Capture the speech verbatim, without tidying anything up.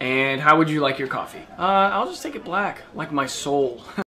And how would you like your coffee? Uh, I'll just take it black, like my soul.